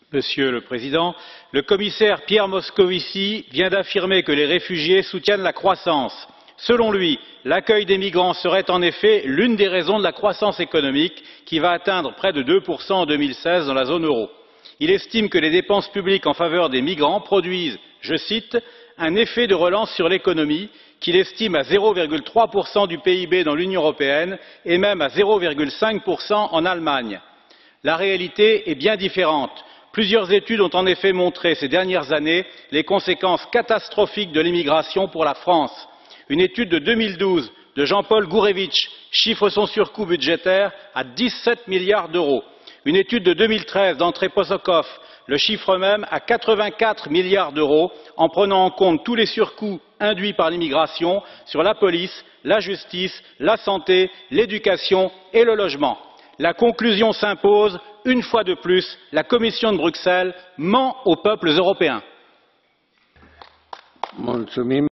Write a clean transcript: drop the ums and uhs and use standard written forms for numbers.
Monsieur le Président, le commissaire Pierre Moscovici vient d'affirmer que les réfugiés soutiennent la croissance. Selon lui, l'accueil des migrants serait en effet l'une des raisons de la croissance économique qui va atteindre près de 2% en 2016 dans la zone euro. Il estime que les dépenses publiques en faveur des migrants produisent, je cite, un effet de relance sur l'économie qu'il estime à 0,3% du PIB dans l'Union européenne et même à 0,5% en Allemagne. La réalité est bien différente. Plusieurs études ont en effet montré ces dernières années les conséquences catastrophiques de l'immigration pour la France. Une étude de 2012 de Jean-Paul Gourevitch chiffre son surcoût budgétaire à 17 milliards d'euros. Une étude de 2013 d'André Posokov le chiffre même à 84 milliards d'euros en prenant en compte tous les surcoûts induits par l'immigration sur la police, la justice, la santé, l'éducation et le logement. La conclusion s'impose, une fois de plus, la Commission de Bruxelles ment aux peuples européens.